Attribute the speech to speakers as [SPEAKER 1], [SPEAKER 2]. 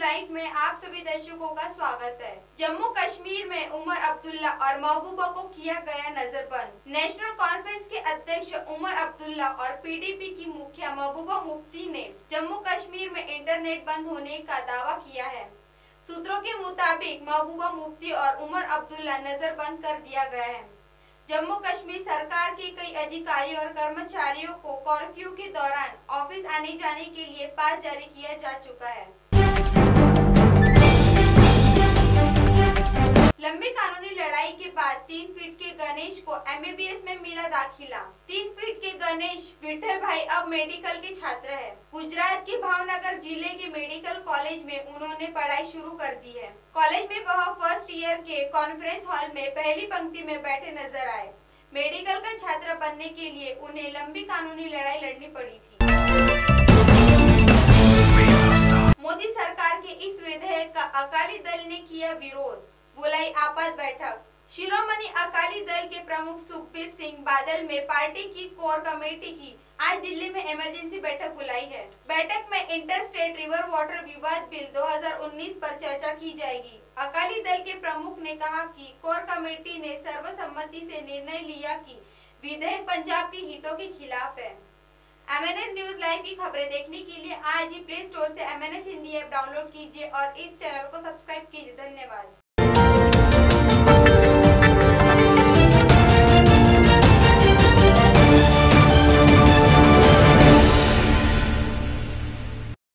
[SPEAKER 1] Live में आप सभी दर्शकों का स्वागत है। जम्मू कश्मीर में उमर अब्दुल्ला और महबूबा को किया गया नजरबंद। नेशनल कॉन्फ्रेंस के अध्यक्ष उमर अब्दुल्ला और पीडीपी की मुखिया महबूबा मुफ्ती ने जम्मू कश्मीर में इंटरनेट बंद होने का दावा किया है। सूत्रों के मुताबिक महबूबा मुफ्ती और उमर अब्दुल्ला नजरबंद कर दिया गया है। जम्मू कश्मीर सरकार के कई अधिकारियों और कर्मचारियों को कर्फ्यू के दौरान ऑफिस आने जाने के लिए पास जारी किया जा चुका है। लंबी कानूनी लड़ाई के बाद 3 फीट के गणेश को एमबीबीएस में मिला दाखिला। 3 फीट के गणेश विठल भाई अब मेडिकल के छात्र है। गुजरात के भावनगर जिले के मेडिकल कॉलेज में उन्होंने पढ़ाई शुरू कर दी है। कॉलेज में वह फर्स्ट ईयर के कॉन्फ्रेंस हॉल में पहली पंक्ति में बैठे नजर आए। मेडिकल का छात्र बनने के लिए उन्हें लंबी कानूनी लड़ाई लड़नी पड़ी थी। मोदी सरकार के इस विधेयक का अकाली दल ने किया विरोध, बुलाई आपात बैठक। शिरोमणि अकाली दल के प्रमुख सुखबीर सिंह बादल में पार्टी की कोर कमेटी की आज दिल्ली में इमरजेंसी बैठक बुलाई है। बैठक में इंटर स्टेट रिवर वाटर विवाद बिल 2019 पर चर्चा की जाएगी। अकाली दल के प्रमुख ने कहा कि कोर कमेटी ने सर्वसम्मति से निर्णय लिया कि विधेयक पंजाब के हितों के खिलाफ है। MNS न्यूज लाइव की खबरें देखने के लिए आज ही प्ले स्टोर से MNS हिंदी ऐप डाउनलोड कीजिए और इस चैनल को सब्सक्राइब कीजिए। धन्यवाद।